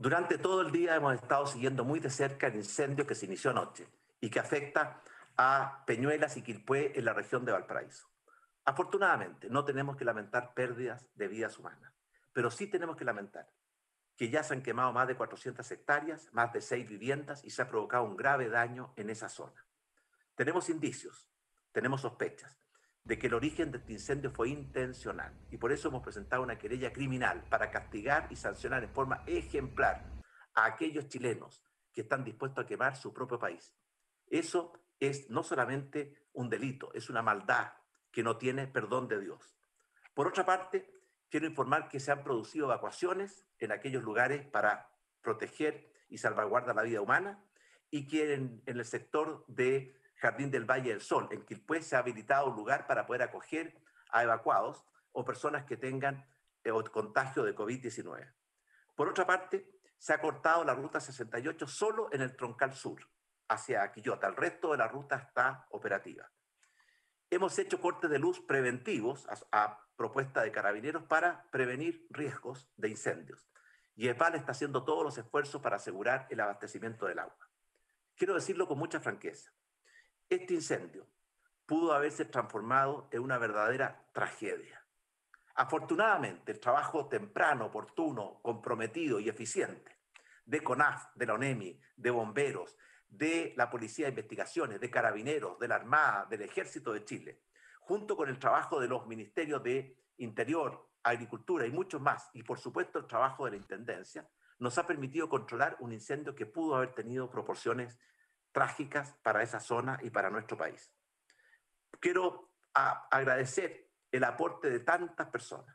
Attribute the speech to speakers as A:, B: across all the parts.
A: Durante todo el día hemos estado siguiendo muy de cerca el incendio que se inició anoche y que afecta a Peñuelas y Quilpué en la región de Valparaíso. Afortunadamente, no tenemos que lamentar pérdidas de vidas humanas, pero sí tenemos que lamentar que ya se han quemado más de 400 hectáreas, más de 6 viviendas y se ha provocado un grave daño en esa zona. Tenemos indicios, tenemos sospechas de que el origen de este incendio fue intencional y por eso hemos presentado una querella criminal para castigar y sancionar en forma ejemplar a aquellos chilenos que están dispuestos a quemar su propio país. Eso es no solamente un delito, es una maldad que no tiene perdón de Dios. Por otra parte, quiero informar que se han producido evacuaciones en aquellos lugares para proteger y salvaguardar la vida humana y que en el sector de Jardín del Valle del Sol, en Quilpué, se ha habilitado un lugar para poder acoger a evacuados o personas que tengan contagio de COVID-19. Por otra parte, se ha cortado la ruta 68 solo en el troncal sur, hacia Quillota. El resto de la ruta está operativa. Hemos hecho cortes de luz preventivos a propuesta de Carabineros para prevenir riesgos de incendios. Y EPAL está haciendo todos los esfuerzos para asegurar el abastecimiento del agua. Quiero decirlo con mucha franqueza. Este incendio pudo haberse transformado en una verdadera tragedia. Afortunadamente, el trabajo temprano, oportuno, comprometido y eficiente de CONAF, de la ONEMI, de bomberos, de la Policía de Investigaciones, de Carabineros, de la Armada, del Ejército de Chile, junto con el trabajo de los ministerios de Interior, Agricultura y muchos más, y por supuesto el trabajo de la Intendencia, nos ha permitido controlar un incendio que pudo haber tenido proporciones trágicas para esa zona y para nuestro país. Quiero agradecer el aporte de tantas personas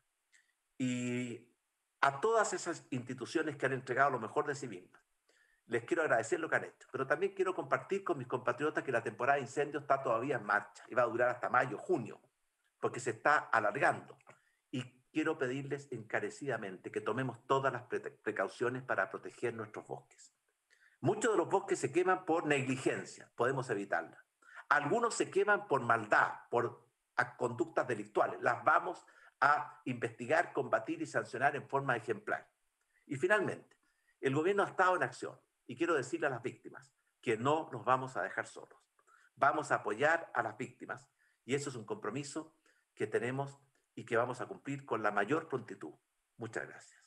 A: y a todas esas instituciones que han entregado lo mejor de sí mismas. Les quiero agradecer lo que han hecho, pero también quiero compartir con mis compatriotas que la temporada de incendios está todavía en marcha y va a durar hasta mayo, junio, porque se está alargando. Y quiero pedirles encarecidamente que tomemos todas las precauciones para proteger nuestros bosques. Muchos de los bosques se queman por negligencia, podemos evitarla. Algunos se queman por maldad, por conductas delictuales. Las vamos a investigar, combatir y sancionar en forma ejemplar. Y finalmente, el gobierno ha estado en acción y quiero decirle a las víctimas que no nos vamos a dejar solos. Vamos a apoyar a las víctimas y eso es un compromiso que tenemos y que vamos a cumplir con la mayor prontitud. Muchas gracias.